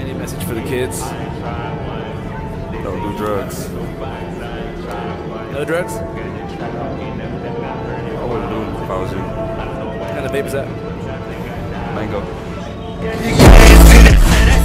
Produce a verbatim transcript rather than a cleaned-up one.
Any message for the kids? Don't do drugs. No drugs? I wouldn't do it if I was you. What kind of vape is that? Mango. You can't see the